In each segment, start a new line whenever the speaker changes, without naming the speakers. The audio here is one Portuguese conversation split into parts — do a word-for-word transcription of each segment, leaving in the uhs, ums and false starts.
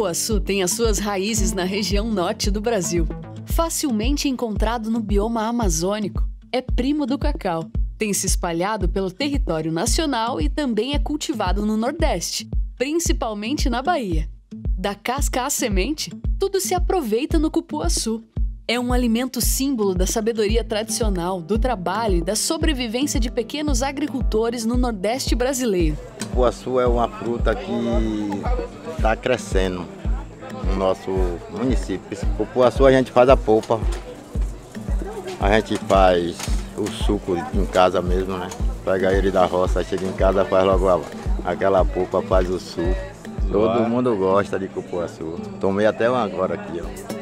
cupuaçu tem as suas raízes na região norte do Brasil. Facilmente encontrado no bioma amazônico, é primo do cacau. Tem se espalhado pelo território nacional e também é cultivado no Nordeste, principalmente na Bahia. Da casca à semente, tudo se aproveita no cupuaçu. É um alimento símbolo da sabedoria tradicional, do trabalho e da sobrevivência de pequenos agricultores no Nordeste brasileiro.
O cupuaçu é uma fruta que está crescendo no nosso município. O cupuaçu a gente faz a polpa, a gente faz o suco em casa mesmo, né? Pega ele da roça, chega em casa, faz logo a, aquela polpa, faz o suco. Todo mundo gosta de cupuaçu. Tomei até um agora aqui, ó.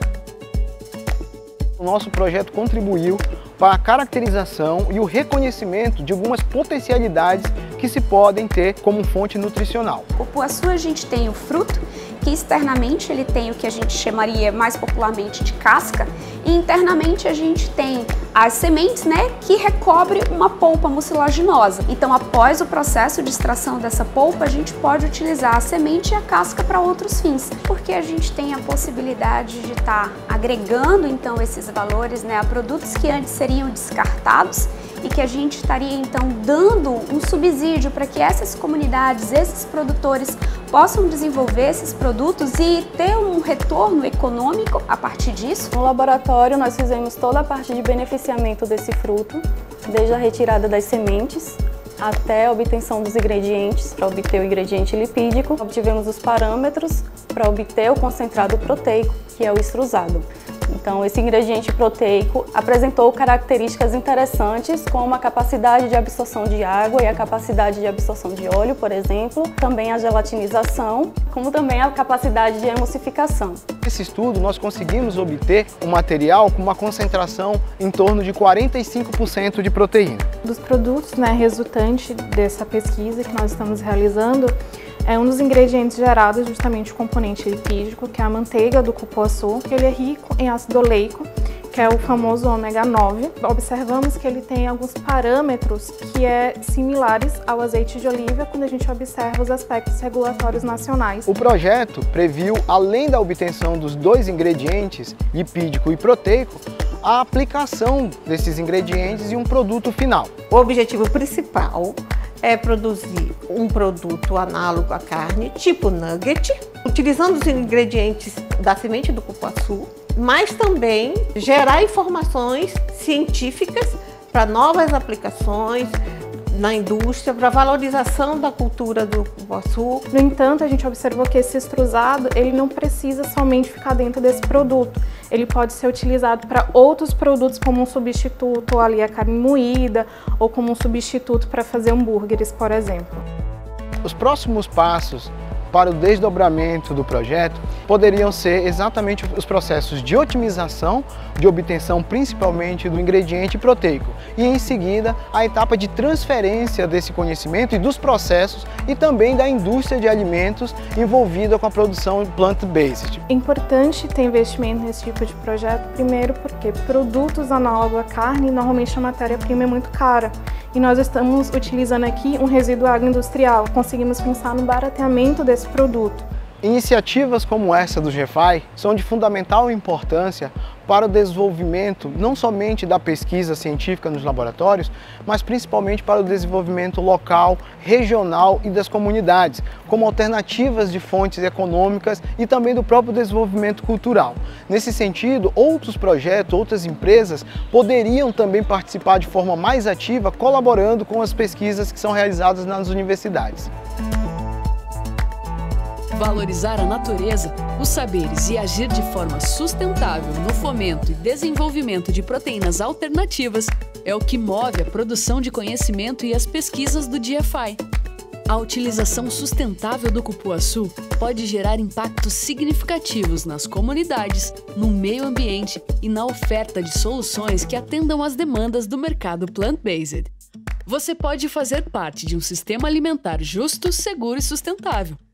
O nosso projeto contribuiu para a caracterização e o reconhecimento de algumas potencialidades que se podem ter como fonte nutricional.
O cupuaçu, a gente tem o fruto, que externamente ele tem o que a gente chamaria mais popularmente de casca, e internamente a gente tem as sementes, né, que recobre uma polpa mucilaginosa. Então, após o processo de extração dessa polpa, a gente pode utilizar a semente e a casca para outros fins, porque a gente tem a possibilidade de estar agregando então esses valores, né, a produtos que antes seriam descartados e que a gente estaria então dando um subsídio para que essas comunidades, esses produtores possam desenvolver esses produtos e ter um retorno econômico a partir disso.
No laboratório nós fizemos toda a parte de beneficiamento desse fruto, desde a retirada das sementes até a obtenção dos ingredientes, para obter o ingrediente lipídico. Obtivemos os parâmetros para obter o concentrado proteico, que é o extrusado. Então, esse ingrediente proteico apresentou características interessantes, como a capacidade de absorção de água e a capacidade de absorção de óleo, por exemplo, também a gelatinização, como também a capacidade de emulsificação.
Nesse estudo, nós conseguimos obter um material com uma concentração em torno de quarenta e cinco por cento de proteína.
Dos produtos, né, resultante dessa pesquisa que nós estamos realizando, é um dos ingredientes gerados justamente o componente lipídico, que é a manteiga do cupuaçu. Ele é rico em ácido oleico, que é o famoso ômega nove. Observamos que ele tem alguns parâmetros que é similares ao azeite de oliva quando a gente observa os aspectos regulatórios nacionais.
O projeto previu, além da obtenção dos dois ingredientes, lipídico e proteico, a aplicação desses ingredientes em um produto final.
O objetivo principal é produzir um produto análogo à carne, tipo nugget, utilizando os ingredientes da semente do cupuaçu, mas também gerar informações científicas para novas aplicações na indústria, para a valorização da cultura do cupuaçu.
No entanto, a gente observou que esse extrusado ele não precisa somente ficar dentro desse produto. Ele pode ser utilizado para outros produtos como um substituto, ou ali a carne moída, ou como um substituto para fazer hambúrgueres, por exemplo.
Os próximos passos para o desdobramento do projeto poderiam ser exatamente os processos de otimização, de obtenção principalmente do ingrediente proteico e em seguida a etapa de transferência desse conhecimento e dos processos e também da indústria de alimentos envolvida com a produção plant-based.
É importante ter investimento nesse tipo de projeto, primeiro porque produtos análogos à carne, normalmente a matéria-prima é muito cara. E nós estamos utilizando aqui um resíduo agroindustrial. Conseguimos pensar no barateamento desse produto.
Iniciativas como essa do GEFAI são de fundamental importância para o desenvolvimento não somente da pesquisa científica nos laboratórios, mas principalmente para o desenvolvimento local, regional e das comunidades, como alternativas de fontes econômicas e também do próprio desenvolvimento cultural. Nesse sentido, outros projetos, outras empresas poderiam também participar de forma mais ativa, colaborando com as pesquisas que são realizadas nas universidades.
Valorizar a natureza, os saberes e agir de forma sustentável no fomento e desenvolvimento de proteínas alternativas é o que move a produção de conhecimento e as pesquisas do G F I. A utilização sustentável do cupuaçu pode gerar impactos significativos nas comunidades, no meio ambiente e na oferta de soluções que atendam às demandas do mercado plant-based. Você pode fazer parte de um sistema alimentar justo, seguro e sustentável.